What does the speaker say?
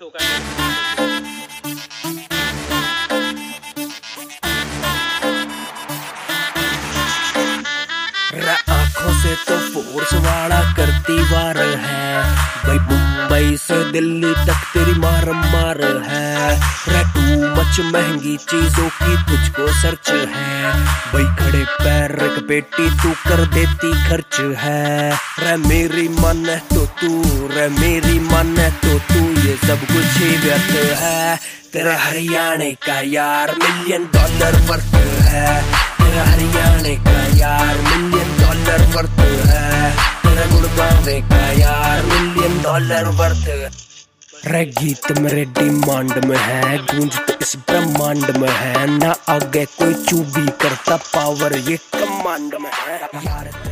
ठोका। आंखों से तो फोर्स वाला करती वार है भाई, मुंबई से दिल्ली तक तेरी मार मार है। टू मच महंगी चीजों की तुझको सर्च है भाई, खड़े पैर एक बेटी तू कर देती खर्च है। रे मेरी मन है तो तू, रे मेरी मन है तो तू, ये सब कुछ ही व्यर्थ है। तेरा हरियाणा का यार $1,000,000 वर्थ है, तेरा हरियाणा का यार $1,000,000 वर्थ है, तेरा गुड़गांव का यार $1,000,000 वर्थ। रे गीत मेरे डिमांड में है, गूंज तो इस ब्रह्मांड में है, ना आगे कोई चूबी करता पावर ये कमांड में है यार।